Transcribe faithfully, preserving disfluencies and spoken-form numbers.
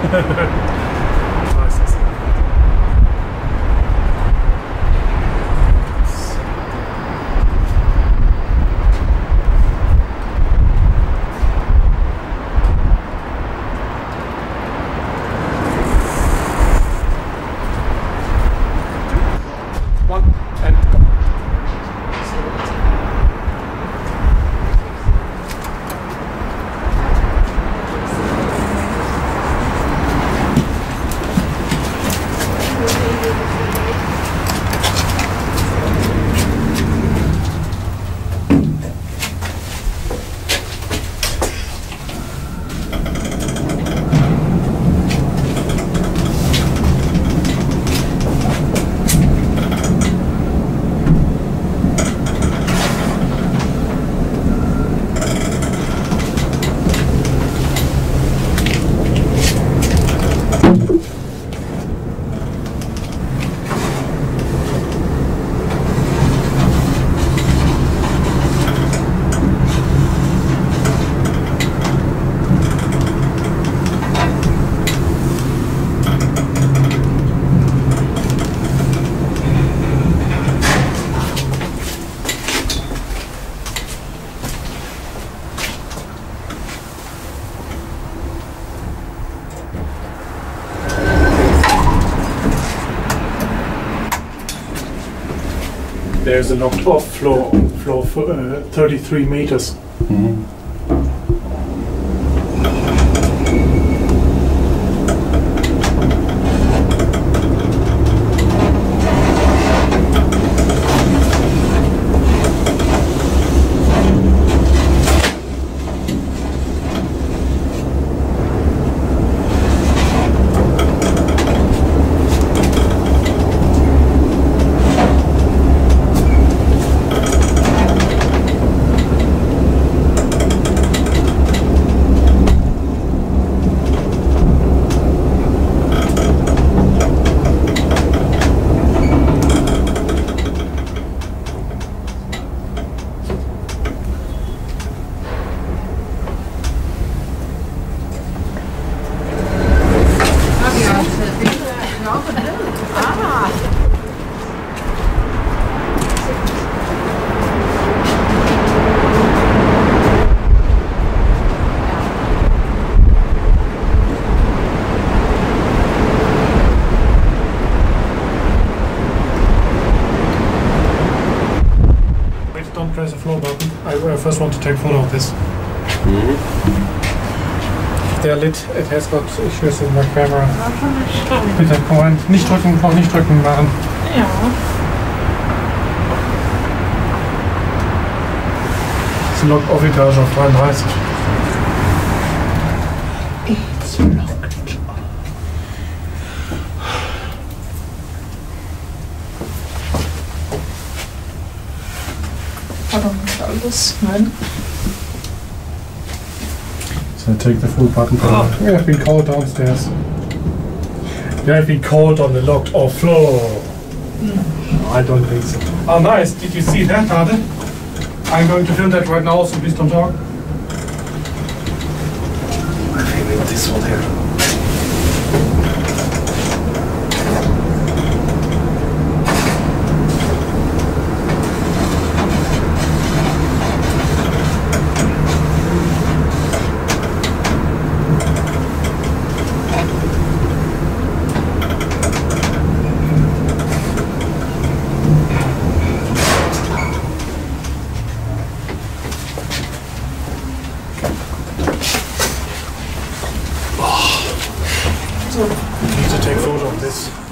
There's a locked off floor, floor for uh, thirty-three meters. Mm-hmm. Don't press the floor button. I uh, first want to take a photo of this. Mm-hmm. Der lit, it has got issues in the camera. Bitte, komm rein. Nicht drücken, noch nicht drücken machen. Ja. Das ist Log-Off-Etage auf dreiunddreißig. It's locked. Pardon, alles? Nein. So take the full button. Oh. We have been called downstairs. We have been called on the locked off floor. Mm. I don't think so. Oh nice, did you see that, Nade? I'm going to film that right now, so please don't talk. I'm filming this one here. I need to take a photo of this.